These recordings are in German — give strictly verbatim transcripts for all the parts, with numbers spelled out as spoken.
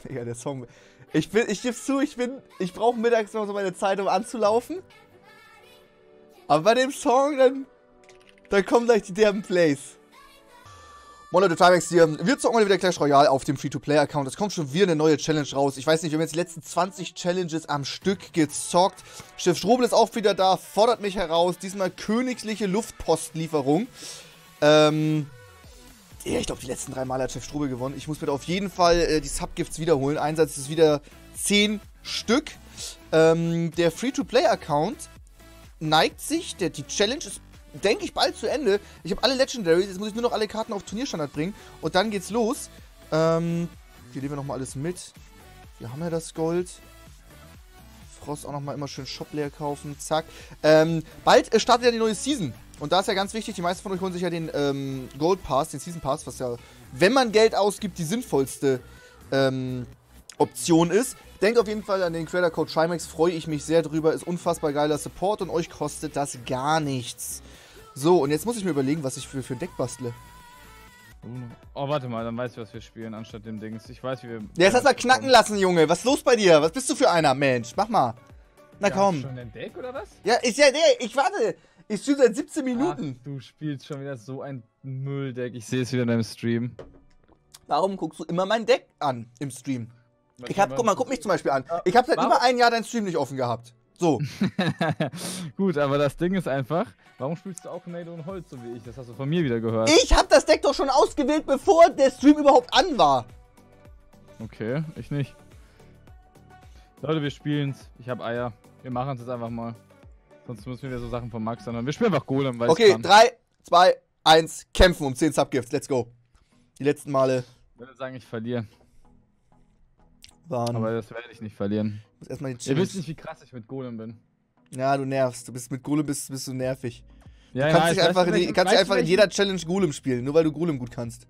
Digga, der Song. Ich bin, ich gebe zu, ich bin, ich brauche mittags noch so meine Zeit, um anzulaufen. Aber bei dem Song, dann, dann kommen gleich die derben Plays. Moin Leute, Trimax hier. Wir zocken mal wieder Clash Royale auf dem Free-to-Play-Account. Es kommt schon wieder eine neue Challenge raus. Ich weiß nicht, wir haben jetzt die letzten zwanzig Challenges am Stück gezockt. Chef Strobel ist auch wieder da, fordert mich heraus. Diesmal königliche Luftpostlieferung. Ähm, ja, ich glaube, die letzten drei Mal hat Chef Strobel gewonnen. Ich muss mir da auf jeden Fall äh, die Subgifts wiederholen. Einsatz ist wieder zehn Stück. Ähm, der Free-to-Play-Account neigt sich. Der, die Challenge ist, denke ich, bald zu Ende. Ich habe alle Legendaries, jetzt muss ich nur noch alle Karten auf Turnierstandard bringen. Und dann geht's los. Ähm, hier nehmen wir nochmal alles mit. Wir haben ja das Gold. Frost auch nochmal immer schön Shop leer kaufen. Zack. Ähm, bald äh, startet ja die neue Season. Und da ist ja ganz wichtig, die meisten von euch holen sich ja den ähm, Gold Pass, den Season Pass, was ja, wenn man Geld ausgibt, die sinnvollste ähm, Option ist. Denkt auf jeden Fall an den Creator Code Trimax, freue ich mich sehr drüber. Ist unfassbar geiler Support und euch kostet das gar nichts. So, und jetzt muss ich mir überlegen, was ich für, für ein Deck bastle. Oh, warte mal, dann weißt du, was wir spielen, anstatt dem Dings. Ich weiß, wie wir... Ja, jetzt hast du mal knacken lassen, Junge. Was ist los bei dir? Was bist du für einer, Mensch? Mach mal. Na ja, komm. Schon ein Deck, oder was? Ja, ich, ja, nee, ich warte. Ich spiele seit siebzehn Minuten. Ach, du spielst schon wieder so ein Mülldeck. Ich sehe es wieder in deinem Stream. Warum guckst du immer mein Deck an im Stream? Was Ich hab, guck mal, guck mich zum Beispiel an. Ich habe seit Warum? über ein Jahr deinen Stream nicht offen gehabt. So. Gut, aber das Ding ist einfach, warum spielst du auch Nado und Holz, so wie ich? Das hast du von mir wieder gehört. Ich habe das Deck doch schon ausgewählt, bevor der Stream überhaupt an war. Okay, ich nicht. Leute, wir spielen's. Ich habe Eier. Wir machen es jetzt einfach mal. Sonst müssen wir wieder so Sachen von Max anhören. Wir spielen einfach Golem, weil Okay, drei, zwei, eins, kämpfen um zehn Subgifts. Let's go. Die letzten Male Ich würde sagen, ich verliere. waren... Aber das werde ich nicht verlieren. Ich muss erstmal die Ihr Challenge- wisst nicht, wie krass ich mit Golem bin. Ja, du nervst. Du bist mit Golem bist, bist du nervig. Ja, Du kannst ja, dich ich einfach, weiß, in, die, welchen- kannst dich weißt einfach du, in jeder Challenge Golem spielen, nur weil du Golem gut kannst.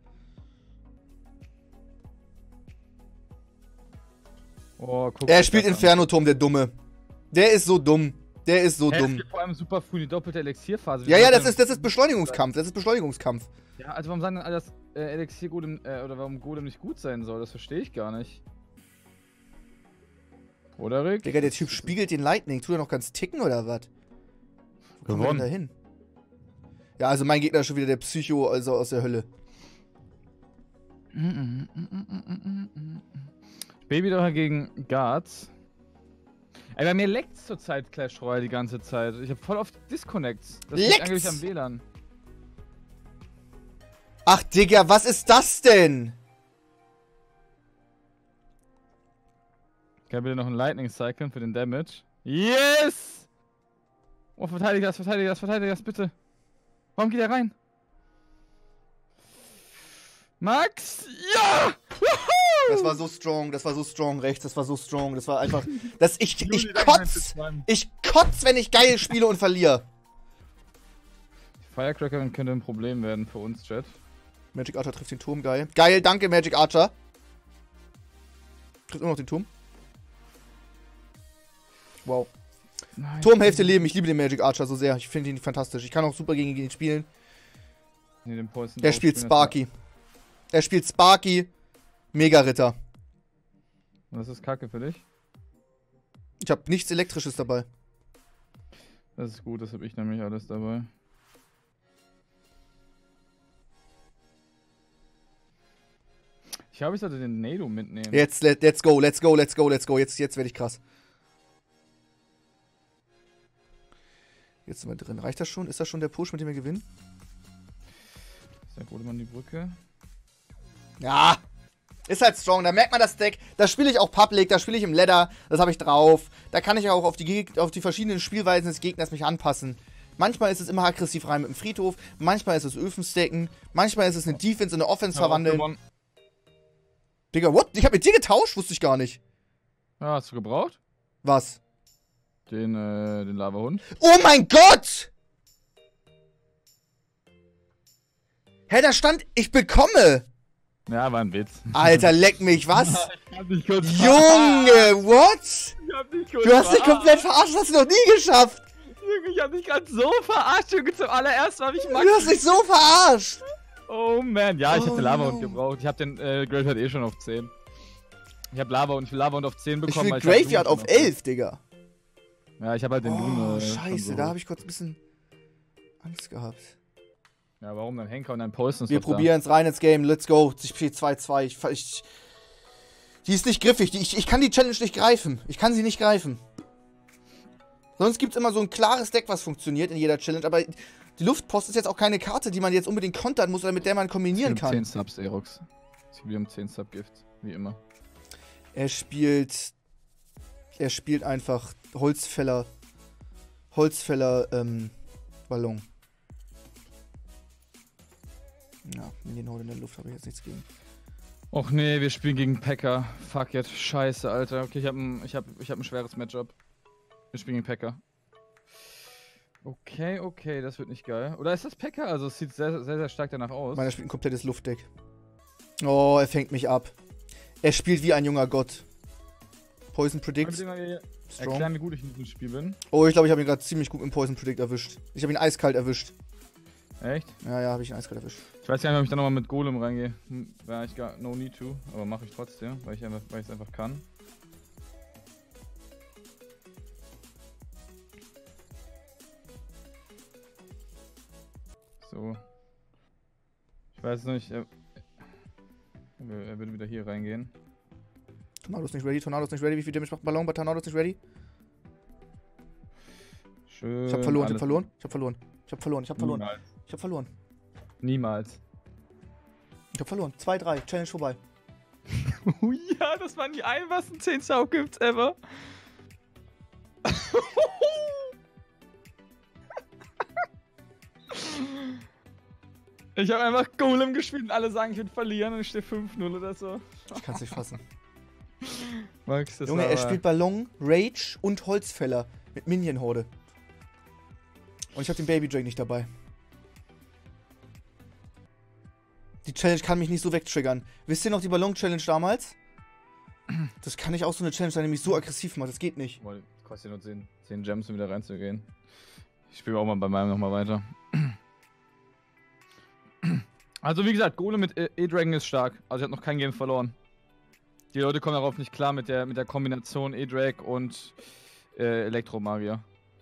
Oh, guck Er euch spielt das an. Inferno-Turm, der Dumme. Der ist so dumm. Der ist so Hey, es dumm. gibt vor allem super früh die doppelte Elixierphase. Wie Ja, soll ja, das denn- ist, das ist Beschleunigungskampf. Das ist Beschleunigungskampf. Ja, also warum sagen denn alle, dass äh, Elixier Golem, äh, oder warum Golem nicht gut sein soll? Das verstehe ich gar nicht. Oder, Rick? Digga, der Typ spiegelt den Lightning. Tut er noch ganz ticken oder was? Wo kommen wir denn da hin? Ja, also mein Gegner ist schon wieder der Psycho, also aus der Hölle. Baby doch gegen Guards. Ey, bei mir leckt's zurzeit Clash Royale die ganze Zeit. Ich hab voll oft Disconnects. Das liegt Leckt's? eigentlich am W L A N. Ach, Digga, was ist das denn? Kann bitte noch ein Lightning cyclen für den Damage? Yes! Oh, verteidige das, verteidige das, verteidige das, bitte. Warum geht er rein? Max! Ja! Das war so strong, das war so strong rechts, das war so strong, das war einfach... Das, ich, ich Juli, danke, kotz, mein ich kotz, wenn ich geil spiele und verliere. Firecracker könnte ein Problem werden für uns, Chat. Magic Archer trifft den Turm, geil. Geil, danke Magic Archer. Trifft immer noch den Turm. Wow. Nein. Turmhälfte Leben, ich liebe den Magic Archer so sehr. Ich finde ihn fantastisch. Ich kann auch super gegen ihn spielen. Nee, den Poison Er drauf spielt spielen, Sparky. Er spielt Sparky. Mega-Ritter. Das, das ist kacke für dich. Ich habe nichts Elektrisches dabei. Das ist gut, das habe ich nämlich alles dabei. Ich glaube, ich sollte den Nado mitnehmen. Jetzt, let, let's go, let's go, let's go, let's go. Jetzt, jetzt werde ich krass. Jetzt sind wir drin. Reicht das schon? Ist das schon der Push, mit dem wir gewinnen? Sehr gut, man die Brücke. Ja. Ist halt strong. Da merkt man das Deck. Da spiele ich auch Public, da spiele ich im Ladder. Das habe ich drauf. Da kann ich auch auf die, Geg auf die verschiedenen Spielweisen des Gegners mich anpassen. Manchmal ist es immer aggressiv rein mit dem Friedhof. Manchmal ist es Öfen-Stacken. Manchmal ist es eine Defense in eine Offense verwandeln. Digga, what? Ich habe mit dir getauscht? Wusste ich gar nicht. Ja, hast du gebraucht? Was? Den, äh, den Lavahund. Oh mein Gott! Hä, da stand, ich bekomme. Ja, war ein Witz. Alter, leck mich, was? Ich hab dich kurz Junge, what? Ich hab dich kurz Du hast dich komplett verarscht, das hast du noch nie geschafft. Junge, ich hab dich gerade so verarscht, Junge. Zum allerersten Mal hab ich Du Max. hast dich so verarscht. Oh man, ja, ich Oh hab den Lavahund no. gebraucht. Ich hab den äh, Graveyard eh schon auf zehn. Ich hab Lava und ich will Lava und auf zehn Ich bekommen. will weil hab Graveyard Loon auf schon elf, Digga. Ja, ich hab halt den Oh, Loon. Äh, schon scheiße, so da hoch. habe ich kurz ein bisschen Angst gehabt. Ja, warum dann Henker und dann Poison ist Wir doch da. probieren es rein ins Game, let's go. Ich spiele zwei zwei. Ich, ich, die ist nicht griffig, die, ich, ich kann die Challenge nicht greifen. Ich kann sie nicht greifen. Sonst gibt es immer so ein klares Deck, was funktioniert in jeder Challenge, aber die Luftpost ist jetzt auch keine Karte, die man jetzt unbedingt kontern muss oder mit der man kombinieren um kann. zehn Subs, Erox. Ich spiele um zehn Sub-Gift, wie immer. Er spielt. Er spielt einfach Holzfäller. Holzfäller, ähm, Ballon. Ja, Minion in der Luft habe ich jetzt nichts gegen. Och nee, wir spielen gegen P.E.K.K.A. Fuck jetzt. Scheiße, Alter. Okay, ich hab ein, ich hab, ich hab ein schweres Matchup. Wir spielen gegen P.E.K.K.A. Okay, okay, das wird nicht geil. Oder ist das P E K K A? Also es sieht sehr, sehr, sehr stark danach aus. Meiner spielt ein komplettes Luftdeck. Oh, er fängt mich ab. Er spielt wie ein junger Gott. Poison Predict. Erklären, Strong. wie gut ich in diesem Spiel bin. Oh, ich glaube, ich habe ihn gerade ziemlich gut mit Poison Predict erwischt. Ich habe ihn eiskalt erwischt. Echt? Ja, ja, habe ich ihn eiskalt erwischt. Ich weiß gar nicht, ob ich da nochmal mit Golem reingehe. Hm, ja, ich gar no need to, aber mache ich trotzdem, weil ich einfach, weil ich es einfach kann. So. Ich weiß nicht, er, er würde wieder hier reingehen. Tornado ist nicht ready, Tornado ist nicht ready. Wie viel Damage macht ein Ballon bei Tornado ist nicht ready? Schön. Ich hab verloren, ich hab alles- verloren, ich hab verloren. Ich hab verloren, ich hab verloren. Niemals. Ich hab verloren. Niemals. Ich hab verloren. zwei drei, Challenge vorbei. Oh ja, das waren die einfachsten zehn Soundgifts ever. Ich habe einfach Golem gespielt und alle sagen, ich würde verlieren und ich stehe fünf null oder so. Ich kann's nicht fassen. Max, das Junge, war er aber- spielt Ballon, Rage und Holzfäller mit Minion-Horde. Und ich hab den Baby Drake nicht dabei. Die Challenge kann mich nicht so wegtriggern. Wisst ihr noch die Ballon-Challenge damals? Das kann nicht auch so eine Challenge sein, die mich so aggressiv macht. Das geht nicht. Wohl, kostet ja nur zehn, zehn Gems, um wieder reinzugehen. Ich spiele auch mal bei meinem nochmal weiter. Also wie gesagt, Golem mit E-Dragon ist stark. Also ich habe noch kein Game verloren. Die Leute kommen darauf nicht klar mit der, mit der Kombination E-Drag und äh, Elektromagier.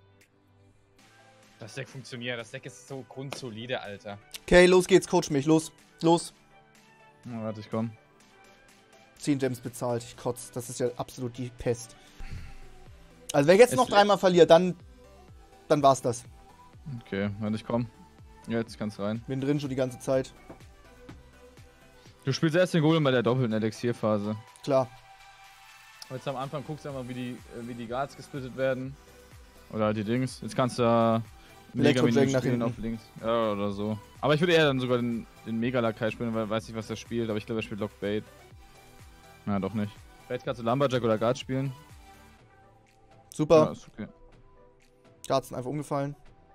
Das Deck funktioniert, das Deck ist so grundsolide, Alter. Okay, los geht's, coach mich. Los, los. Na, warte, ich komm. zehn Gems bezahlt. Ich kotz. Das ist ja absolut die Pest. Also wer jetzt Es noch wird- dreimal verliert, dann, dann war's das. Okay, warte, ich komm. Jetzt kannst rein. Bin drin schon die ganze Zeit. Du spielst erst den Golem bei der doppelten Elixierphase. Klar. Jetzt am Anfang guckst du einmal, wie die, äh, wie die Guards gesplittet werden. Oder halt die Dings. Jetzt kannst du da Elektro Mega-Minion Dragon nach spielen hinten. auf links. Ja, oder so. Aber ich würde eher dann sogar den, den Mega-Lakai spielen, weil ich weiß nicht, was er spielt. Aber ich glaube, er spielt Lock Bait. Na, doch nicht. Vielleicht kannst du Lumberjack oder Guard spielen. Super. Ja, ist okay. Guards sind einfach umgefallen.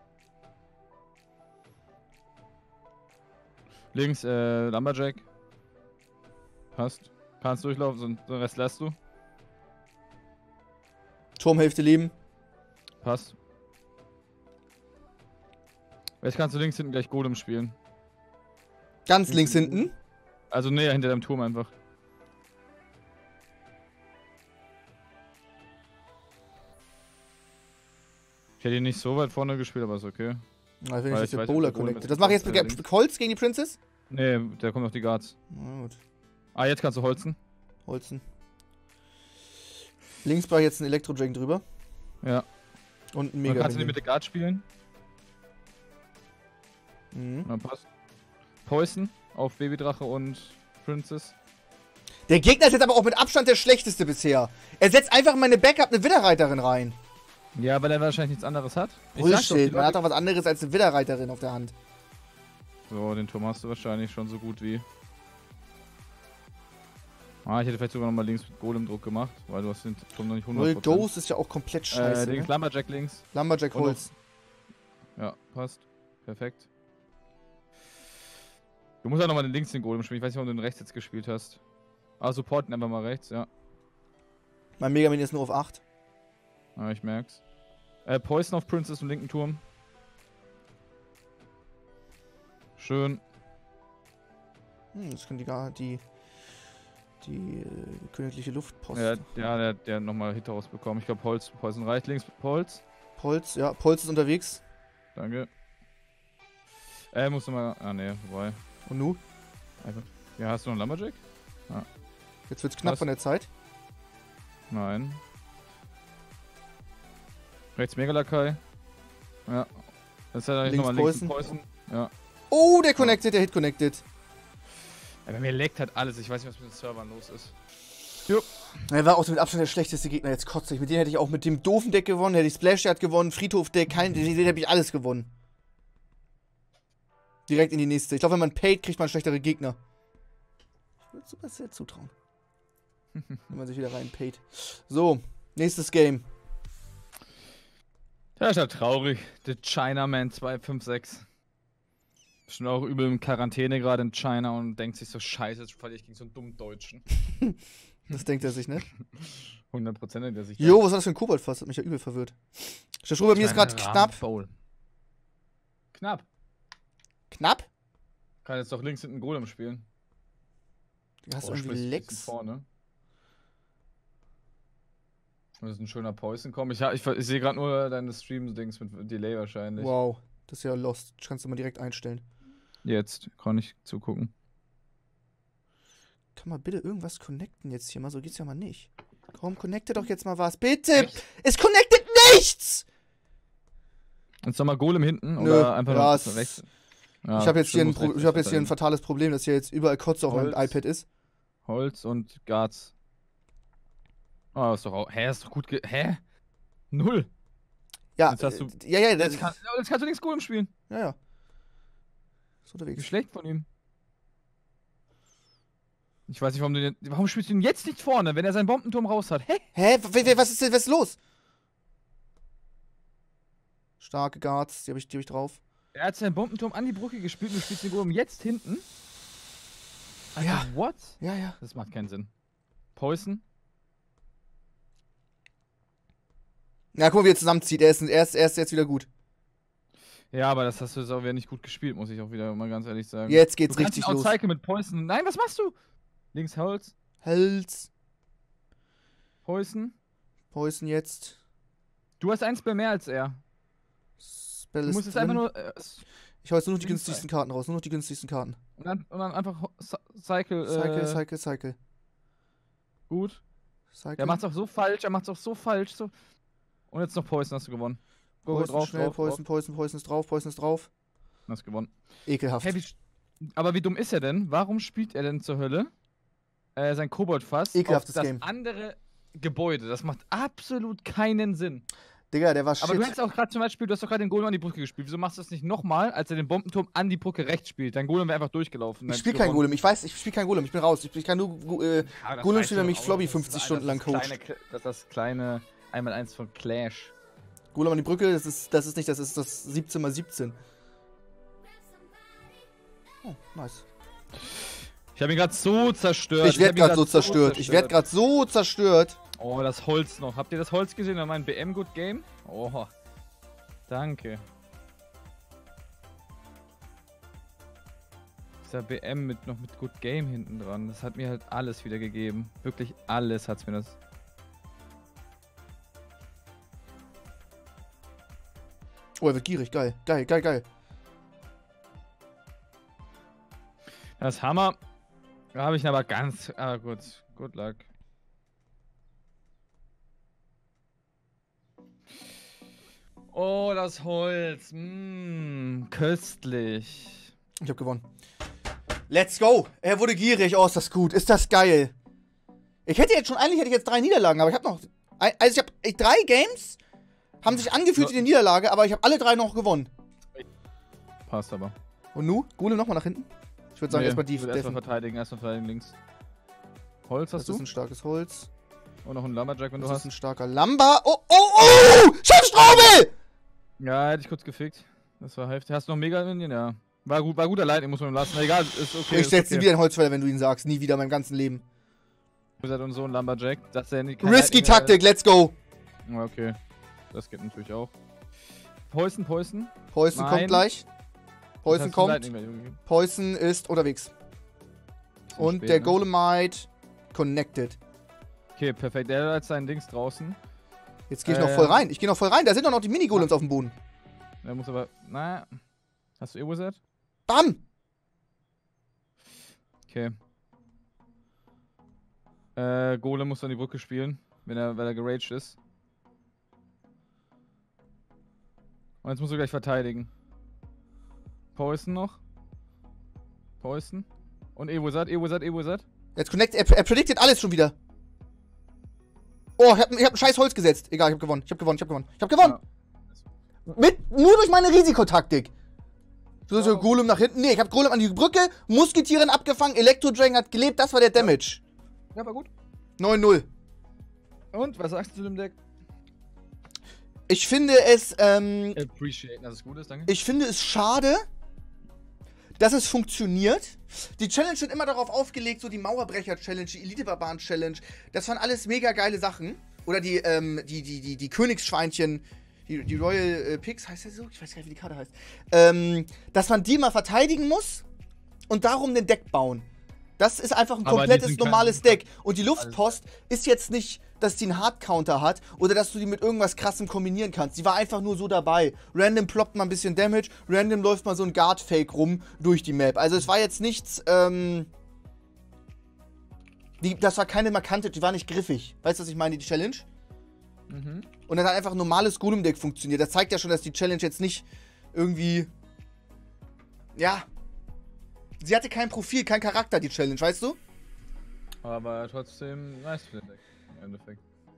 Links, äh, Lumberjack. Passt. Kannst durchlaufen, so den Rest lässt du. Turmhälfte Leben. Passt. Jetzt kannst du links hinten gleich Golem spielen. Ganz Mhm. links hinten. Also näher hinter deinem Turm einfach. Ich hätte ihn nicht so weit vorne gespielt, aber ist okay. Na, wenn ich Weil das ich mit weiß, Bowler ob der Golem connecte. jetzt Das mache ich jetzt auf mit der Ge- Holz gegen die Princess? Nee, der kommt auf die Guards. Na gut. Ah, jetzt kannst du holzen. Holzen. Links brauche ich jetzt einen Elektro-Dragon drüber. Ja. Und einen Dann Mega kannst du den mit der Guard spielen. mhm. Ja, passt. Poison auf Babydrache und Princess. Der Gegner ist jetzt aber auch mit Abstand der schlechteste bisher. Er setzt einfach in meine Backup eine Widderreiterin rein. Ja, weil er wahrscheinlich nichts anderes hat. Ich sag's doch, die Bullshit, man hat Leute- doch was anderes als eine Widderreiterin auf der Hand. So, den Turm hast du wahrscheinlich schon so gut wie. Ah, ich hätte vielleicht sogar nochmal links mit Golem-Druck gemacht, weil du hast den Turm noch nicht hundert Roll Prozent. Ghost ist ja auch komplett scheiße. Äh, links ne? Lumberjack links. Lumberjack Und Holz. Ja, passt. Perfekt. Du musst halt nochmal den links den Golem spielen. Ich weiß nicht, warum du den rechts jetzt gespielt hast. Ah, supporten einfach mal rechts, ja. Mein Mega Minion ist nur auf acht. Ah, ich merk's. Äh, Poison auf Princess im linken Turm. Schön. Hm, das können die gar die. Die äh, königliche Luftpost. Ja, ja der, der hat nochmal Hit rausbekommen. Ich glaube, Holz, Poison reicht. Links, Holz. Polz, ja, Polz ist unterwegs. Danke. Äh, musst du mal. Ah, ne, vorbei. Und nu? Einfach. Ja, hast du noch einen Lumberjack? Jetzt wird's knapp Was? von der Zeit. Nein. Rechts Megalakai. Ja. Das ist ja Links nochmal links ein Poison. Poison. Ja. Oh, der connected, der Hit connected. Aber mir leckt halt alles. Ich weiß nicht, was mit den Servern los ist. Er war auch mit Abstand der schlechteste Gegner. Jetzt kotze ich. Mit dem hätte ich auch mit dem doofen Deck gewonnen, hätte ich Splash Yard gewonnen, Friedhof Deck, kein, den hätte ich alles gewonnen. Direkt in die nächste. Ich glaube, wenn man paid, kriegt man schlechtere Gegner. Ich würde super sehr zutrauen. Wenn man sich wieder rein paid. So, nächstes Game. Ja, ist ja traurig. The Chinaman zwei fünf sechs. Schon auch übel in Quarantäne gerade in China und denkt sich so, scheiße, jetzt verliere ich gegen so einen dummen Deutschen. Das denkt er sich, ne? hundert Prozent denkt er sich. Jo, was war das für ein Koboldfass? Hat mich ja übel verwirrt. Der Schuh bei mir ist gerade knapp. Bowl. Knapp. Knapp? Kann jetzt doch links hinten Golem spielen. Du hast Oh, irgendwie sprich, Lex. bisschen vorne. Das ist ein schöner Poison kommen. Ich, ich, ich sehe gerade nur deine Stream-Dings mit Delay wahrscheinlich. Wow, das ist ja lost. Das kannst du mal direkt einstellen. Jetzt kann ich zugucken. Kann mal bitte irgendwas connecten jetzt hier mal? So geht's ja mal nicht. Komm, connecte doch jetzt mal was. Bitte! Echt? Es connectet nichts! Jetzt nochmal Golem hinten Nö, oder einfach ja, noch es- rechts? Ja, ich habe jetzt, hier ein stimmt, Pro- muss ich hab jetzt rechts hier ein sein. fatales Problem, dass hier jetzt überall Kotze auf meinem Holz. iPad ist. Holz und Guards. Oh, ist doch auch. Hä, ist doch gut. Ge Hä? Null. Ja, Jetzt hast du- äh, ja, ja, das, Jetzt, kann, jetzt kannst du nichts Golem spielen. ja, ja. Ist Wie unterwegs. schlecht von ihm. Ich weiß nicht, warum du den, warum spielst du ihn jetzt nicht vorne, wenn er seinen Bombenturm raus hat? Hä? Hä? W w- was ist denn, was ist los? Starke Guards, die habe ich, die hab ich drauf. Er hat seinen Bombenturm an die Brücke gespielt und du spielst den Golem jetzt hinten? Alter, Ja. what? Ja, ja. Das macht keinen Sinn. Poison? Na, guck mal, wie er zusammenzieht. Er ist, er ist, er ist jetzt wieder gut. Ja, aber das hast du jetzt auch wieder nicht gut gespielt, muss ich auch wieder mal ganz ehrlich sagen. Jetzt geht's du kannst richtig ihn los. outcyclen mit Poison. Nein, was machst du? Links Holz, Hals. Poison. Poison jetzt. Du hast ein Spell mehr als er. Spell Du ist musst jetzt drin. einfach nur. Äh, Ich hau jetzt nur noch die links günstigsten Karten raus. Nur noch die günstigsten Karten. und, dann, und dann einfach ho- Cy- Cycle. Cycle, äh, Cycle, Cycle. Gut. Cycle. Der macht's auch so falsch, er macht's auch so falsch. So. Und jetzt noch Poison, hast du gewonnen. Go, go, Poison, drauf, schnell, drauf, Poison, drauf. Poison, Poison ist drauf, Poison ist drauf. Hast gewonnen. Ekelhaft. Hey, wie, sch- aber wie dumm ist er denn? Warum spielt er denn zur Hölle? Äh, sein Koboldfass Ekelhaftes auf das Game. andere Gebäude. Das macht absolut keinen Sinn. Digga, der war shit. Aber du hast auch gerade zum Beispiel, du hast doch gerade den Golem an die Brücke gespielt. Wieso machst du das nicht nochmal, als er den Bombenturm an die Brücke rechts spielt? Dein Golem wäre einfach durchgelaufen. Ich spiel kein Golem. Ich weiß, ich spiel kein Golem. Ich bin raus. Ich, ich kann nur äh, Ja, Golem spielen, wenn mich Flobby fünfzig Stunden lang coacht. Das ist das kleine einmal eins von Clash. Golem an die Brücke, das ist, das ist nicht, das ist das siebzehn mal siebzehn. Oh, nice. Ich habe ihn gerade so zerstört. Ich werd hab ihn grad grad so zerstört. Ich werd grad so zerstört. Oh, das Holz noch. Habt ihr das Holz gesehen in meinem B M Good Game? Oh, danke. Dieser B M mit noch mit Good Game hinten dran. Das hat mir halt alles wieder gegeben. Wirklich alles hat's mir das. Oh, er wird gierig. Geil. Geil, geil, geil. Das Hammer. Da habe ich ihn aber ganz. Ah, gut. Good luck. Oh, das Holz. Mmm, köstlich. Ich hab gewonnen. Let's go. Er wurde gierig. Oh, ist das gut. Ist das geil. Ich hätte jetzt schon, eigentlich hätte ich jetzt drei Niederlagen, aber ich hab noch, also ich hab ich, drei Games, haben sich angefühlt wie eine Niederlage, aber ich habe alle drei noch gewonnen. Passt aber. Und nu? Golem nochmal nach hinten? Ich würde sagen, Nee, erstmal die ich würd erstmal Defen. verteidigen, erstmal verteidigen links. Holz Das hast ist du? ein starkes Holz. Und noch ein Lumberjack, wenn du Das ist hast. ein starker Lamba. Oh, oh, oh! Schatzstraubel! Ja, hätte ich kurz gefickt. Das war heftig. Hast du noch Mega Minion? Ja. War gut, war guter Lightning, muss man ihm lassen. Egal, ist okay. Ich ist setze okay. wieder einen Holzfäller, wenn du ihn sagst. Nie wieder in meinem ganzen Leben. Wizard und so ein Lumberjack. Dass er nicht kein Risky Lightning- Taktik, let's go! Ja, okay. Das geht natürlich auch. Poison, Poison. Poison Nein. kommt gleich. Das Poison hast du kommt. Lightning mehr gegeben. Poison ist unterwegs. Bisschen Und spät, der ne? Golemite connected. Okay, perfekt. Der hat sein Dings draußen. Jetzt gehe ich Äh, noch voll rein. Ich gehe noch voll rein. Da sind doch noch die Mini-Golems auf dem Boden. Der muss aber. Na. Hast du Evo-Set? Bam! Okay. Äh, Golem muss an die Brücke spielen, wenn er, weil er geraged ist. Und jetzt musst du gleich verteidigen. Poison noch. Poison. Und Evo-Sat, Evo-Sat, Evo-Sat. Jetzt connect. Er, er prediktet alles schon wieder. Oh, ich hab, ich hab ein scheiß Holz gesetzt. Egal, ich hab gewonnen. Ich hab gewonnen, ich hab gewonnen. Ich hab gewonnen! Ja. Mit, nur durch meine Risikotaktik. So, so, Golem nach hinten. Nee, ich hab Golem an die Brücke, Musketieren abgefangen, Elektro-Dragon hat gelebt, das war der Damage. Ja, war gut. neun null. Und, was sagst du zu dem Deck? Ich finde es, ähm, Appreciate, dass es gut ist, danke. ich finde es schade, dass es funktioniert. Die Challenge wird immer darauf aufgelegt, so die Mauerbrecher-Challenge, die Elite-Barbaren-Challenge. Das waren alles mega geile Sachen. Oder die, ähm, die, die, die, die Königsschweinchen, die, die Royal äh, Pigs, heißt der so? Ich weiß gar nicht, wie die Karte heißt. Ähm, dass man die mal verteidigen muss und darum den Deck bauen. Das ist einfach ein Aber komplettes die sind normales kein- Deck. Und die Luftpost ist jetzt nicht, dass die einen Hard-Counter hat oder dass du die mit irgendwas krassem kombinieren kannst. Die war einfach nur so dabei. Random ploppt mal ein bisschen Damage, random läuft mal so ein Guard-Fake rum durch die Map. Also es war jetzt nichts, ähm... Die, das war keine markante, die war nicht griffig. Weißt du, was ich meine, die Challenge? Mhm. Und dann hat einfach ein normales Golem-Deck funktioniert. Das zeigt ja schon, dass die Challenge jetzt nicht irgendwie... Ja... Sie hatte kein Profil, kein Charakter, die Challenge, weißt du? Aber trotzdem nice für den Deck. Im Endeffekt.